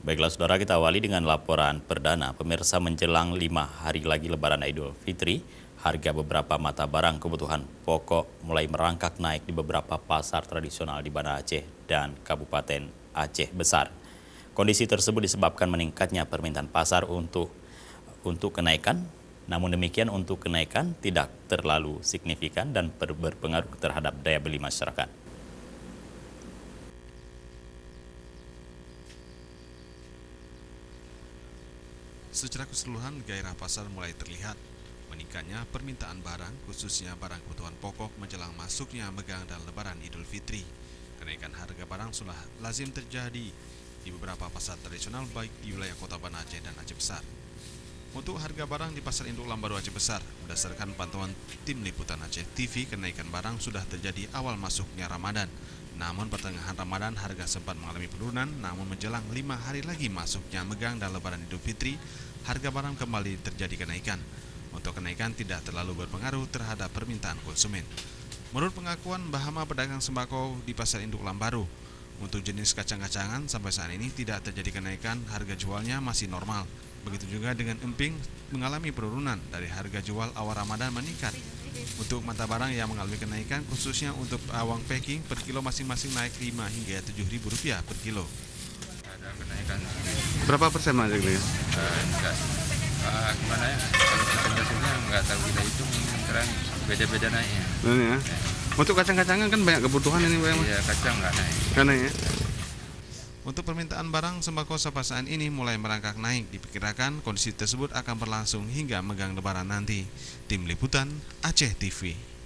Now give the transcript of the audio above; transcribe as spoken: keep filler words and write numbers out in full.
Baiklah saudara, kita awali dengan laporan perdana. Pemirsa, menjelang lima hari lagi Lebaran Idul Fitri, harga beberapa mata barang kebutuhan pokok mulai merangkak naik di beberapa pasar tradisional di Banda Aceh dan Kabupaten Aceh Besar. Kondisi tersebut disebabkan meningkatnya permintaan pasar untuk untuk kenaikan. Namun demikian, untuk kenaikan tidak terlalu signifikan dan berpengaruh terhadap daya beli masyarakat. Secara keseluruhan, gairah pasar mulai terlihat. Meningkatnya permintaan barang, khususnya barang kebutuhan pokok menjelang masuknya Megang dan Lebaran Idul Fitri. Kenaikan harga barang sudah lazim terjadi di beberapa pasar tradisional baik di wilayah kota Banda Aceh dan Aceh Besar. Untuk harga barang di Pasar Induk Lambaru Aceh Besar, berdasarkan pantauan tim liputan Aceh T V, kenaikan barang sudah terjadi awal masuknya Ramadan. Namun pertengahan Ramadan harga sempat mengalami penurunan, namun menjelang lima hari lagi masuknya Megang dan Lebaran Idul Fitri, harga barang kembali terjadi kenaikan. Untuk kenaikan tidak terlalu berpengaruh terhadap permintaan konsumen. Menurut pengakuan Bahama pedagang sembako di Pasar Induk Lambaru, untuk jenis kacang-kacangan sampai saat ini tidak terjadi kenaikan, harga jualnya masih normal. Begitu juga dengan emping mengalami penurunan dari harga jual awal Ramadan meningkat. Untuk mata barang yang mengalami kenaikan, khususnya untuk bawang packing per kilo masing-masing naik lima hingga tujuh ribu rupiah per kilo. Ada kenaikan. Berapa persen mas ini? Uh, enggak, uh, gimana ya? Kalau persentasenya nggak tahu kita hitung, sekarang beda-beda naiknya. Ini ya. Untuk kacang-kacangan kan banyak kebutuhan ini Pak. Iya, kacang nggak naik. Karena ya. Untuk permintaan barang sembako sapasaan ini mulai merangkak naik. Diperkirakan kondisi tersebut akan berlangsung hingga Megang Lebaran nanti. Tim Liputan Aceh T V.